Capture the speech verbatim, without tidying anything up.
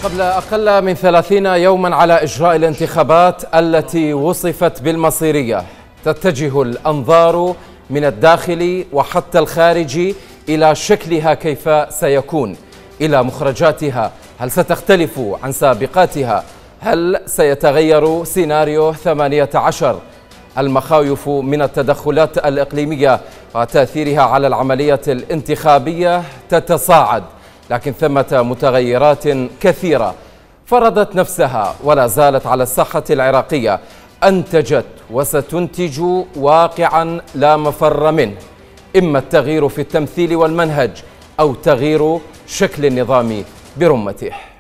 قبل أقل من ثلاثين يوما على إجراء الانتخابات التي وصفت بالمصيرية، تتجه الأنظار من الداخل وحتى الخارج إلى شكلها كيف سيكون، إلى مخرجاتها، هل ستختلف عن سابقاتها؟ هل سيتغير سيناريو ثمانية عشر؟ المخاوف من التدخلات الإقليمية وتأثيرها على العملية الانتخابية تتصاعد، لكن ثمة متغيرات كثيرة فرضت نفسها ولا زالت على الساحة العراقية، أنتجت وستنتج واقعا لا مفر منه، إما التغيير في التمثيل والمنهج أو تغيير شكل النظام برمته.